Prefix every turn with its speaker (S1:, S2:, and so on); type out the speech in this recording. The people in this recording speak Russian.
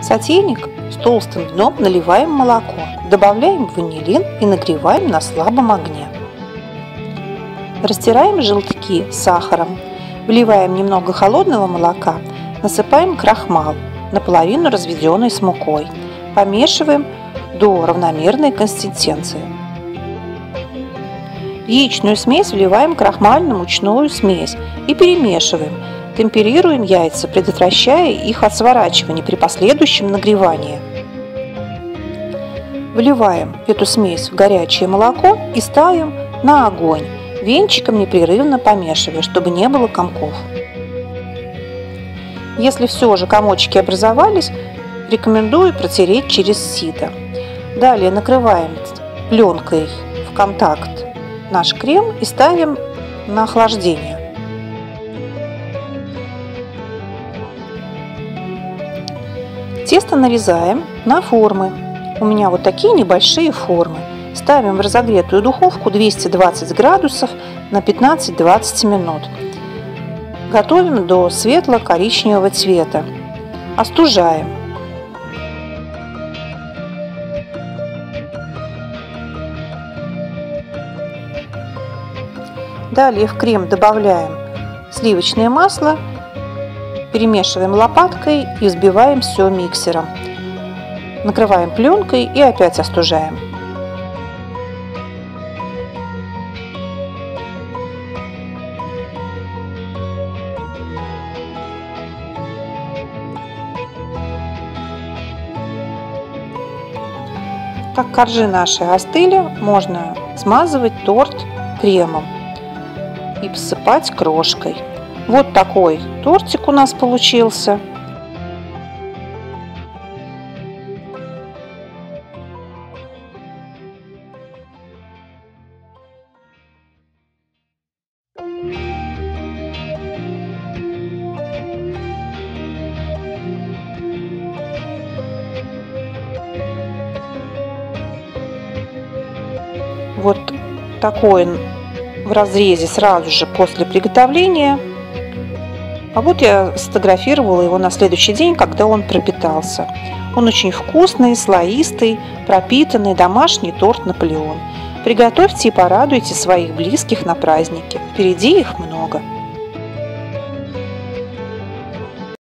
S1: сотейник с толстым дном наливаем молоко, добавляем ванилин и нагреваем на слабом огне. Растираем желтки с сахаром, вливаем немного холодного молока, насыпаем крахмал, наполовину разведенный с мукой, помешиваем до равномерной консистенции. В яичную смесь вливаем крахмально-мучную смесь и перемешиваем. Темперируем яйца, предотвращая их от сворачивания при последующем нагревании. Вливаем эту смесь в горячее молоко и ставим на огонь, венчиком непрерывно помешивая, чтобы не было комков. Если все же комочки образовались, рекомендую протереть через сито. Далее накрываем пленкой в контакт наш крем и ставим на охлаждение. Тесто нарезаем на формы. У меня вот такие небольшие формы. Ставим в разогретую духовку 220 градусов на 15-20 минут. Готовим до светло-коричневого цвета. Остужаем. Далее в крем добавляем сливочное масло, перемешиваем лопаткой и взбиваем все миксером. Накрываем пленкой и опять остужаем. Как коржи наши остыли, можно смазывать торт кремом и посыпать крошкой. Вот такой тортик у нас получился. Вот такой в разрезе сразу же после приготовления. А вот я сфотографировала его на следующий день, когда он пропитался. Он очень вкусный, слоистый, пропитанный домашний торт Наполеон. Приготовьте и порадуйте своих близких на празднике. Впереди их много.